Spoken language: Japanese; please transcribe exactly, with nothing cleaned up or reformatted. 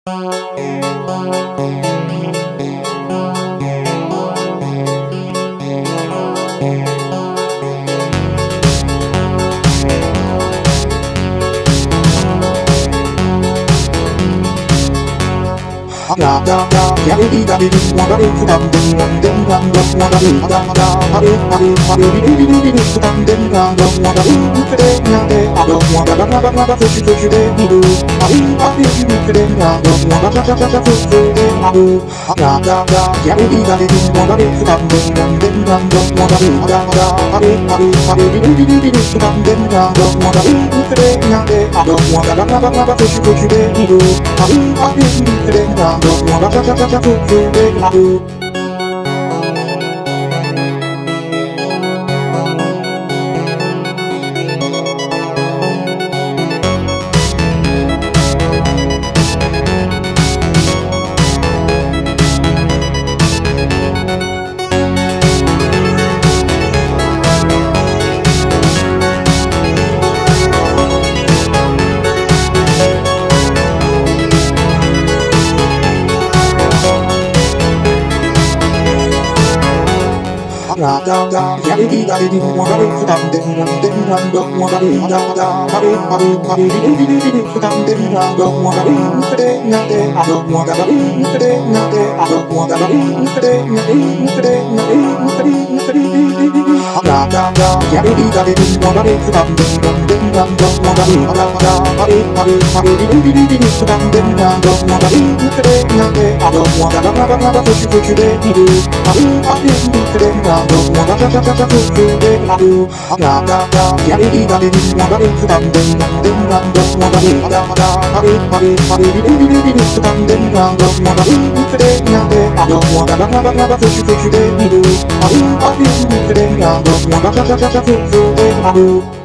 やだだやれりだれりわがれふだんでんがんでんがんがわがれまだまだはれはれはれりりりりりりふだんでんがんがわがれうくれやであがわががががががふしふしでいるあれあれうくれやがわがじゃじゃじゃじゃふふであるやだだやれりだれりわがれふだんでんがんでんがんがわがれまだまだはれはれはれりりりりりりふだんでんがんがわがれうくれやであがわががががががふしふしでいるあれあれうくれやがわがじゃじゃじゃじゃふふであるやだだやれりだれりわがれふだんでんがんでんがんがわがれまだまだはれはれはれりりりりりりふだんでんがんがわがれうくれやであがわががれうくれやであがわががれうくれやでうくれやでうくりうくりりりりりやだだやれりだれりわがれふだんでんがんでんがんがわがれまだまだはれはれはれりりりりりりふだんでんがんがわがれうくれやであがわがががががふしふしでいるあれあれうくれやわがじゃじゃじゃじゃふふであるやだだやれりだれりわがれふだんでんがんでんがんがわがれまだまだはれはれはれりりりりりふだんでんがんがわがれうくれやであがわがががががふしふしでいるあれあれうくれやわがじゃじゃじゃじゃふふである